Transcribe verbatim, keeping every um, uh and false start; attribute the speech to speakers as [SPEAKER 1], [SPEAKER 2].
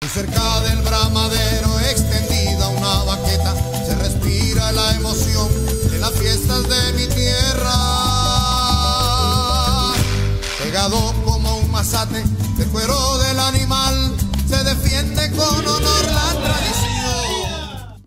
[SPEAKER 1] Cerca del bramadero, extendida una baqueta, se respira la emoción de las fiestas de mi tierra. Pegado como un mazate de cuero del animal,